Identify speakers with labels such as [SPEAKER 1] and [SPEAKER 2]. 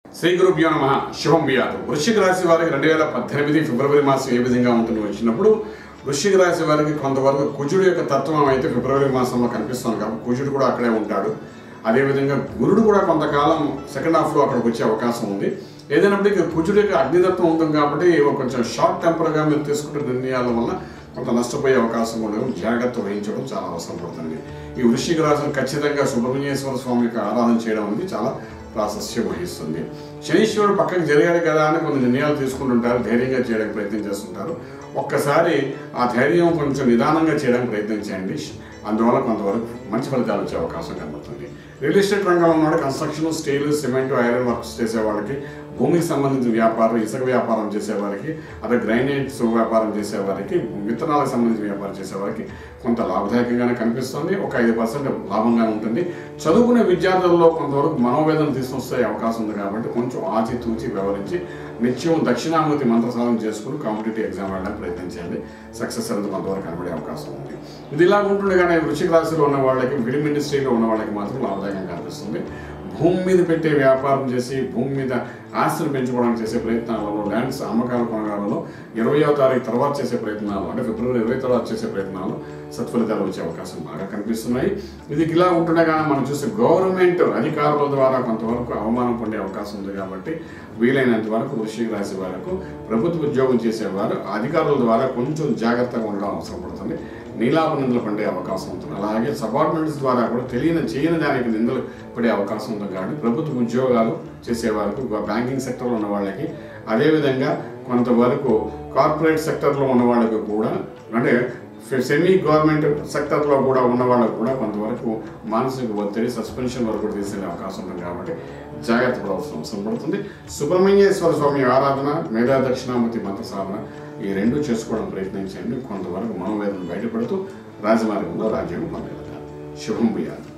[SPEAKER 1] శ్రీ గురుభ్యో నమః. శుభం భూయాత్. వృశ్చిక రాశి వారికి 2018 ఫిబ్రవరి మాసం ఏ విధంగా ఉంటుంది వచ్చినప్పుడు వృశ్చిక రాశి వారికి కొంతవరకు కుజుడు యొక్క తత్వం అయితే ఫిబ్రవరి మాసంలో కనిపిస్తుంది కాబట్టి కుజుడు కూడా అక్కడే ఉంటాడు. అదేవిధంగా గురుడు కూడా కొంతకాలం సెకండ్ హాఫ్లో అక్కడికి వచ్చే అవకాశం ఉంది. ఏదైనప్పటికీ కుజుడు యొక్క అగ్నితత్వం ఉంటుంది కాబట్టి కొంచెం షార్ట్ టెంపర్గా మీరు తీసుకుంటే నిర్ణయాల వల్ల కొంత నష్టపోయే అవకాశం ఉండడం, జాగ్రత్త వహించడం చాలా అవసరం పడుతుంది. ఈ వృశ్చిక రాశిని ఖచ్చితంగా సుబ్రహ్మణ్యేశ్వర స్వామి యొక్క ఆరాధన చేయడం అనేది చాలా ప్రాశస్యం వహిస్తుంది. శనీశ్వరుడు పక్కకి జరిగాడు కదా అని కొన్ని నిర్ణయాలు తీసుకుంటుంటారు, ధైర్యంగా చేయడానికి ప్రయత్నం చేస్తుంటారు. ఒక్కసారి ఆ ధైర్యం కొంచెం నిదానంగా చేయడానికి ప్రయత్నం చేయండి. అందువల్ల కొంతవరకు మంచి ఫలితాలు వచ్చే అవకాశం కనబడుతుంది. రియల్ ఎస్టేట్ రంగంలో ఉన్నాడు, construction, steel, cement, iron works చేసే వాళ్ళకి, భూమికి సంబంధించిన వ్యాపారం, ఇసుక వ్యాపారం చేసేవారికి, అదే గ్రైనేట్స్ వ్యాపారం చేసేవారికి, విత్తనాలకు సంబంధించిన వ్యాపారం చేసేవారికి కొంత లాభదాయకంగానే కనిపిస్తుంది. ఒక 5% లాభంగానే ఉంటుంది. చదువుకునే విద్యార్థుల్లో కొంతవరకు మనోవేదన తీసుకొస్తే అవకాశం ఉంది కాబట్టి కొంచెం ఆచితూచి వ్యవహరించి నిత్యం దక్షిణామూర్తి మంత్ర సాధన చేసుకుని కాంపిటేటివ్ ఎగ్జామ్ రాయడానికి ప్రయత్నం చేయండి. సక్సెస్ అనేది కొంతవరకు కనబడే అవకాశం ఉంది. ఇది ఇలా ఉంటుండగానే వృశ్చిక రాశిలో ఉన్న వాళ్ళకి, ఫిలిం ఇండస్ట్రీలో ఉన్న వాళ్ళకి మాత్రం లాభదాయకంగా కనిపిస్తుంది. భూమి మీద పెట్టే వ్యాపారం చేసి భూమి మీద ఆస్తులు పెంచుకోవడానికి చేసే ప్రయత్నాలలో, ల్యాండ్స్ అమ్మకాల కొనగాలలో 20వ తారీఖు తర్వాత చేసే ప్రయత్నాలు, అంటే ఫిబ్రవరి 20 తర్వాత చేసే ప్రయత్నాలు సత్ఫలితాలు వచ్చే అవకాశం బాగా కనిపిస్తున్నాయి. ఇది ఇలా ఉంటుండగానే మనం చూస్తే గవర్నమెంట్ అధికారుల ద్వారా కొంతవరకు అవమానం పొందే అవకాశం ఉంది కాబట్టి వీలైనంత వరకు వృశ్చిక రాశి వారికి ప్రభుత్వ ఉద్యోగం చేసేవారు అధికారుల ద్వారా కొంచెం జాగ్రత్తగా ఉండడం అవసరం పడుతుంది. నీలాప నిందలు పడే అవకాశం ఉంటుంది. అలాగే సబార్డినేట్స్ ద్వారా కూడా చేయని దానికి నిందలు పడే అవకాశం ఉంటుంది. కాబట్టి ప్రభుత్వ ఉద్యోగాలు చేసేవారికి, బ్యాంకింగ్ సెక్టర్లో ఉన్న వాళ్ళకి, అదేవిధంగా కొంతవరకు కార్పొరేట్ సెక్టర్లో ఉన్న వాళ్ళకి కూడా, అంటే సెమీ గవర్నమెంట్ సెక్టర్లో కూడా ఉన్న వాళ్ళకు కూడా కొంతవరకు మానసిక ఒత్తిడి, సస్పెన్షన్ వరకు కూడా తీసుకెళ్లే అవకాశం ఉంటుంది. కాబట్టి జాగ్రత్త పడవలసిన అవసరం పడుతుంది. సుబ్రహ్మణ్యేశ్వర స్వామి ఆరాధన, మేధా దక్షిణామూర్తి మంత్ర సాధన ఈ రెండు చేసుకోవడం ప్రయత్నించండి. కొంతవరకు మనోవేదన బయటపడుతూ రాజమార్గంలో రాజ్యం పొందగలుగుతారు. శుభం భూయాత్.